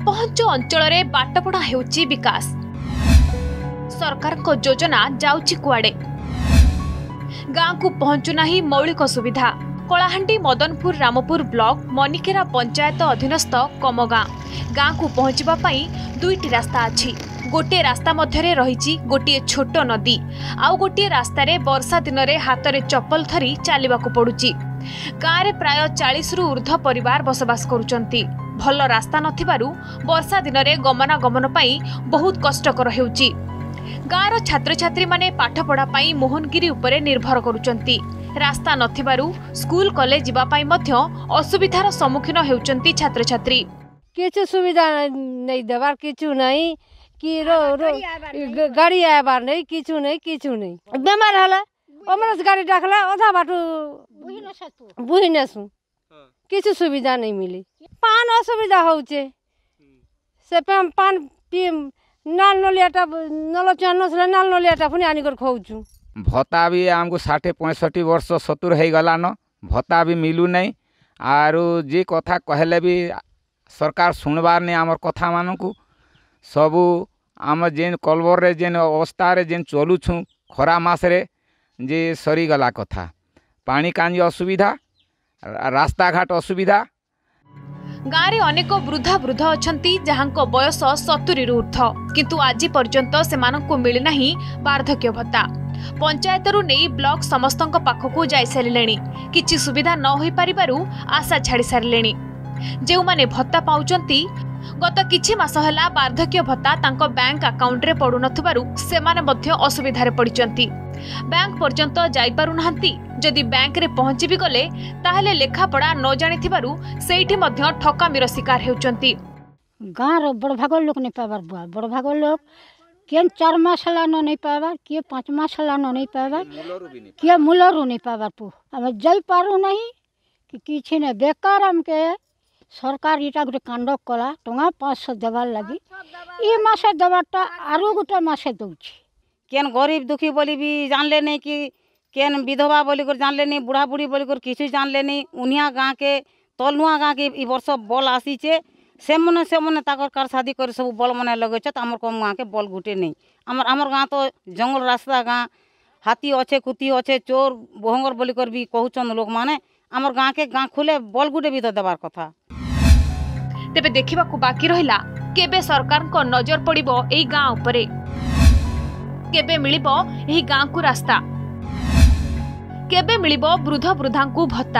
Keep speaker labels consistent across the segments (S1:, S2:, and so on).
S1: अपहंच अंचल में बाटपड़ा हेउची विकास सरकार को योजना जाउची कुआडे गाँव को पहुंचुना मौलिक सुविधा कलाहांडी मदनपुर रामपुर ब्लॉक मनिकेरा पंचायत अधीनस्थ कमगाँ गाँव को पहुंचवाई दुईटी रास्ता अच्छी गोटे रास्ता मध्य रही गोटे छोट नदी आउ गोटे रास्तार वर्षा दिन में हाथ में चप्पल धरी चलने को पड़ुची। गाँव में प्राय 40 रु ऊर्ध्व परिवार बसवास करुचंती। भल रास्ता नथिबारु वर्षा दिन में गमनागमन पाई बहुत कष्टकर हेउची। गाँवर छात्र छात्री माने पाठ पढ़ा पाई मोहनगिरी उपरे निर्भर करुचंती। रास्ता नथिबारु स्कूल कॉलेज जिबा पाई मध्य असुविधार सम्मुखीन हेउचंती छात्र छात्री।
S2: किछु सुविधा नहीं देवार किछु नहीं कि गाड़ी आबार नहीं किछु नहीं बेमार हला अमरस गाड़ी डाकला आधा बाटो बुही नसु किछु सुविधा नहीं मिली। पान असुविधा होचे से पान पी नाल नलियाटा नल चानसले नाल नलियाटा पुनी आनी कर खाउछु।
S3: भत्ता भी आमको 60-65 वर्ष 70 हो गलान भत्ता भी मिलू नहीं आरो जे कथा कहले भी सरकार सुनबार नहीं आमर कथा मानकू सबू आम जेन कलवर रे जेन अवस्था रे जेन चलुछु खरा मास रे जे सरीगला कथा पानी कांजी असुविधा रास्ता घाट असुविधा।
S1: गाँव में अनेक वृद्धा वृद्ध अछंती जहांको बयस 70 रु ऊर्ध्व किंतु आज पर्यंत सेमानंको मिलिना वार्धक्य भत्ता। पंचायतरू नहीं ब्लॉक समस्तक पाखकू जाई सारिलेनी किछि सुविधा न होई परिबारु आशा छाड़ी सारिलेनी। जो माने भत्ता पाउचंती गत किछि मास हला वार्धक्य भत्ता तांको बैंक अकाउंट रे पडु नथबारु सेमाने मध्य असुविधारे पडिचंती। बैंक पर्यंत जाई पारु नाहंती। जदि बैंक रे पहुंची भी गले ताहले लेखापड़ा न जानिथिबारु सेठी मध्य ठकामीर शिकार हेउचंती।
S4: गाँव रो बड़ भाग लोक नहीं पाबार बुआ बड़ भाग लोक केन 4 मास हला न नहीं पाबार किए 5 मास हला न नहीं पाबार किए मूलरू नहीं पाबार पु हम जाई पारु नहीं कि किछि ने बेकार हमके सरकार इटा गोटे कांड कला टंगा 500 देवार लगी ये मासे देवारटा आरु गोटे मासे दउछि।
S5: केन गरीब दुखी बोली भी जानले नहीं कि केन विधवा बोली कर जानले नहीं बुढ़ा बुढ़ी बोली कर किसी जानले नहीं उनिया गाँव के तलनुआ गाँव के इ वर्ष बल आसीचे से मने ताकर कार शादी कर सब बल मने लगे आमर कम गाँव के बल गुटे नहीं आमर गाँव तो जंगल रास्ता गाँव हाथी अच्छे कुती अच्छे चोर बोहंगर बोली कर भी कहूचन लोक माने आमर गाँव के गाँव खुले बल गुटे भी तो देवार कथा।
S1: तेबे देखिबा को बाकी रहिला केबे सरकार को नजर पड़िबो एई गाँव उपरे केबे मिलिबो एही गाँव को रास्ता केबे मिलिबो वृद्ध वृद्धांकु भत्ता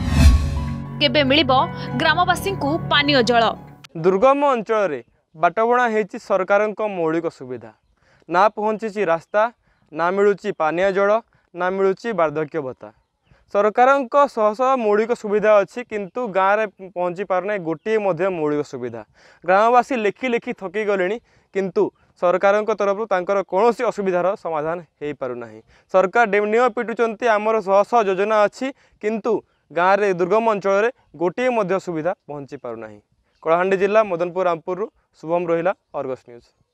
S1: केबे मिलिबो ग्रामवासी को पानीय जल।
S6: दुर्गम अंचल रे बाटबणा हेची सरकार मौलिक सुविधा ना पहुँची रास्ता ना मिलूची पानीय जल ना मिलूची वार्धक्य भत्ता। सरकार शह मौलिक सुविधा अच्छी किंतु गाँव में पहुँची पारना गोटे मौलिक सुविधा। ग्रामवासी लेखि लेखि थकी गले किंतु सरकार तरफ तांकर कौन असुविधार समाधान हो पारना। सरकार नियम पिटुचंती आमर शह शह योजना अच्छी किंतु गाँव में दुर्गम अंचल में गोटे सुविधा पहुँची पारना। कलाहांडी जिला मदनपुर रामपुर शुभम रोहिला, अर्गस न्यूज।